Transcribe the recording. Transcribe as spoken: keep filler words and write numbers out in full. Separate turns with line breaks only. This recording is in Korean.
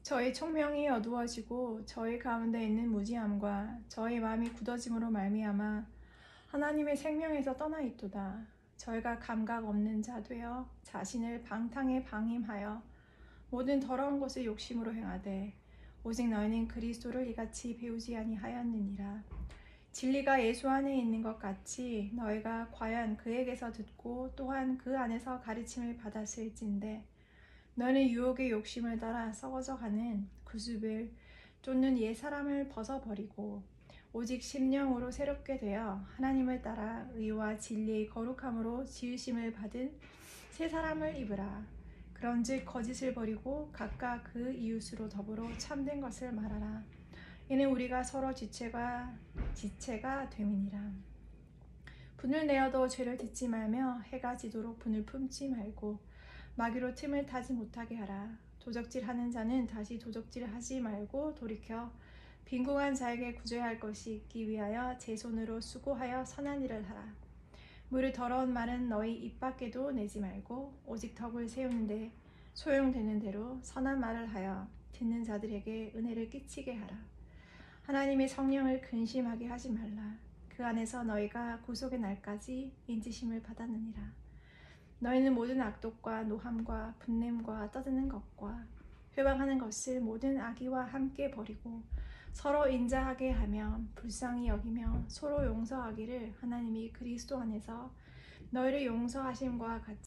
저희 총명이 어두워지고 저희 가운데 있는 무지함과 저희 마음이 굳어짐으로 말미암아 하나님의 생명에서 떠나 있도다. 저희가 감각 없는 자 되어 자신을 방탕에 방임하여 모든 더러운 것을 욕심으로 행하되 오직 너희는 그리스도를 이같이 배우지 아니하였느니라. 진리가 예수 안에 있는 것 같이 너희가 과연 그에게서 듣고 또한 그 안에서 가르침을 받았을진데 너희는 유혹의 욕심을 따라 썩어져 가는 구습을 쫓는 옛 사람을 벗어버리고 오직 심령으로 새롭게 되어 하나님을 따라 의와 진리의 거룩함으로 지으심을 받은 새 사람을 입으라. 그런즉 거짓을 버리고 각각 그 이웃으로 더불어 참된 것을 말하라. 이는 우리가 서로 지체가 지체가 됨이니라. 분을 내어도 죄를 짓지 말며 해가 지도록 분을 품지 말고 마귀로 틈을 타지 못하게 하라. 도적질하는 자는 다시 도적질하지 말고 돌이켜 빈궁한 자에게 구줘야 할 것이 있기 위하여 제 손으로 수고하여 선한 일을 하라. 무릇 더러운 말은 너희 입 밖에도 내지 말고 오직 덕을 세우는데 소용되는 대로 선한 말을 하여 듣는 자들에게 은혜를 끼치게 하라. 하나님의 성령을 근심하게 하지 말라. 그 안에서 너희가 구속의 날까지 인지심을 받았느니라. 너희는 모든 악독과 노함과 분냄과 떠드는 것과 회방하는 것을 모든 악의와 함께 버리고 서로 인자하게 하며 불쌍히 여기며 서로 용서하기를 하나님이 그리스도 안에서 너희를 용서하심과 같이